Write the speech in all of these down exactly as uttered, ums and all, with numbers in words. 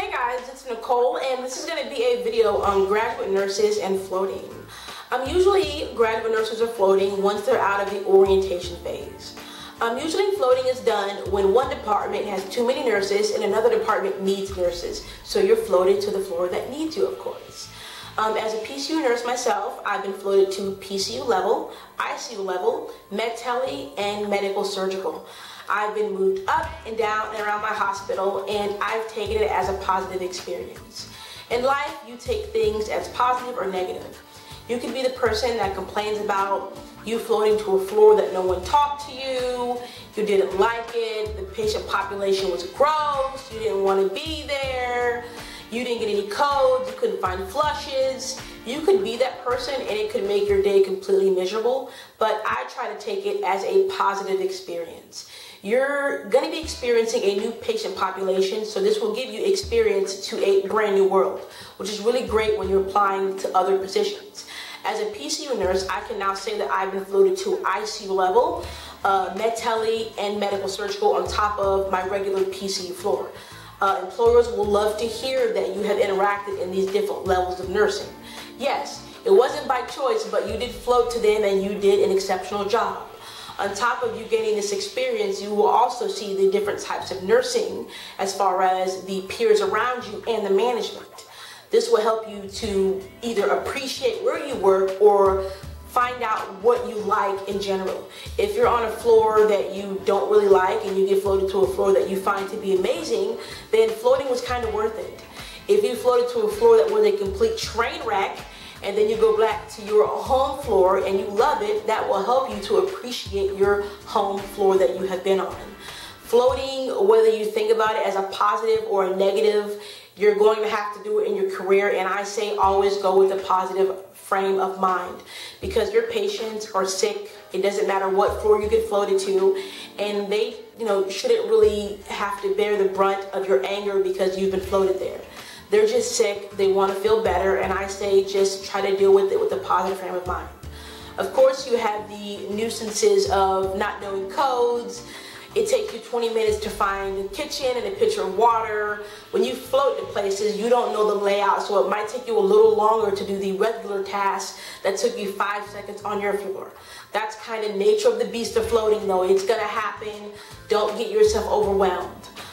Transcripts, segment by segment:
Hey guys, it's Nicole, and this is going to be a video on graduate nurses and floating. Um, usually, graduate nurses are floating once they're out of the orientation phase. Um, usually, floating is done when one department has too many nurses and another department needs nurses. So you're floated to the floor that needs you, of course. Um, as a P C U nurse myself, I've been floated to P C U level, I C U level, med tele, and medical surgical. I've been moved up and down and around my hospital, and I've taken it as a positive experience. In life, you take things as positive or negative. You can be the person that complains about you floating to a floor that no one talked to you, you didn't like it, the patient population was gross, you didn't want to be there, you didn't get any codes, you couldn't find flushes. You could be that person and it could make your day completely miserable, but I try to take it as a positive experience. You're going to be experiencing a new patient population, so this will give you experience to a brand new world, which is really great when you're applying to other positions. As a P C U nurse, I can now say that I've been floated to I C U level, uh, med tele, and medical surgical on top of my regular P C U floor. Uh, employers will love to hear that you have interacted in these different levels of nursing. Yes, it wasn't by choice, but you did float to them and you did an exceptional job. On top of you getting this experience, you will also see the different types of nursing as far as the peers around you and the management. This will help you to either appreciate where you work or find out what you like in general. If you're on a floor that you don't really like and you get floated to a floor that you find to be amazing, then floating was kind of worth it. If you floated to a floor that was a complete train wreck, and then you go back to your home floor and you love it, that will help you to appreciate your home floor that you have been on. Floating, whether you think about it as a positive or a negative, you're going to have to do it in your career, and I say always go with a positive frame of mind, because your patients are sick. It doesn't matter what floor you get floated to, and they, you know, shouldn't really have to bear the brunt of your anger because you've been floated there. They're just sick, they want to feel better, and I say just try to deal with it with a positive frame of mind. Of course, you have the nuisances of not knowing codes. It takes you twenty minutes to find a kitchen and a pitcher of water. When you float to places, you don't know the layout, so it might take you a little longer to do the regular tasks that took you five seconds on your floor. That's kind of nature of the beast of floating, though. It's going to happen. Don't get yourself overwhelmed.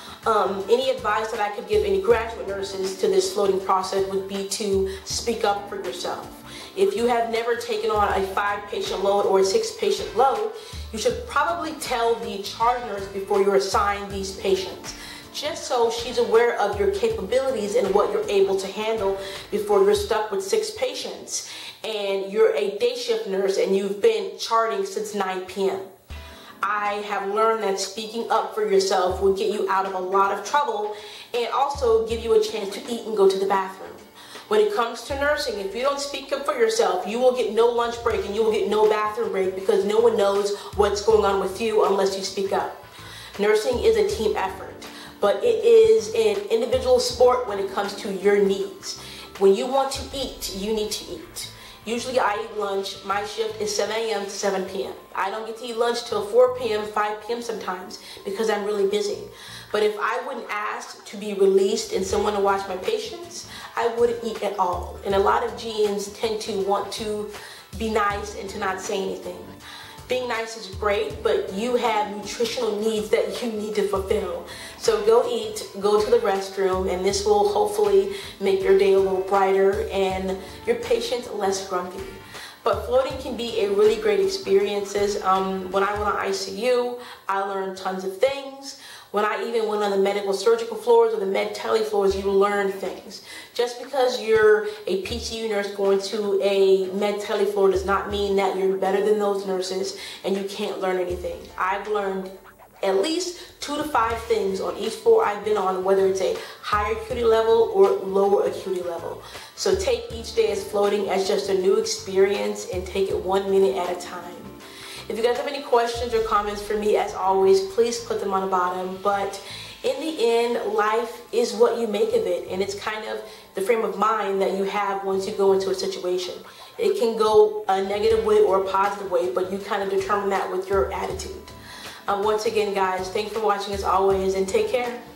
Um, any advice that I could give any graduate nurses to this floating process would be to speak up for yourself. If you have never taken on a five patient load or a six patient load, you should probably tell the charge nurse before you're assigned these patients, just so she's aware of your capabilities and what you're able to handle before you're stuck with six patients and you're a day shift nurse and you've been charting since nine p m I have learned that speaking up for yourself will get you out of a lot of trouble and also give you a chance to eat and go to the bathroom. When it comes to nursing, if you don't speak up for yourself, you will get no lunch break and you will get no bathroom break, because no one knows what's going on with you unless you speak up. Nursing is a team effort, but it is an individual sport when it comes to your needs. When you want to eat, you need to eat. Usually I eat lunch. My shift is seven a m to seven p m I don't get to eat lunch till four p m, five p m sometimes because I'm really busy. But if I wouldn't ask to be released and someone to watch my patients, I wouldn't eat at all. And a lot of G Ns tend to want to be nice and to not say anything. Being nice is great, but you have nutritional needs that you need to fulfill. So go eat, go to the restroom, and this will hopefully make your day a little brighter and your patient less grumpy. But floating can be a really great experience. Um, when I went on I C U, I learned tons of things. When I even went on the medical surgical floors or the med tele floors, you learn things. Just because you're a P C U nurse going to a med tele floor does not mean that you're better than those nurses and you can't learn anything. I've learned at least two to five things on each floor I've been on, whether it's a higher acuity level or lower acuity level. So take each day as floating as just a new experience and take it one minute at a time. If you guys have any questions or comments for me, as always, please put them on the bottom. But in the end, life is what you make of it, and it's kind of the frame of mind that you have once you go into a situation. It can go a negative way or a positive way, but you kind of determine that with your attitude. Um, once again, guys, thanks for watching as always, and take care.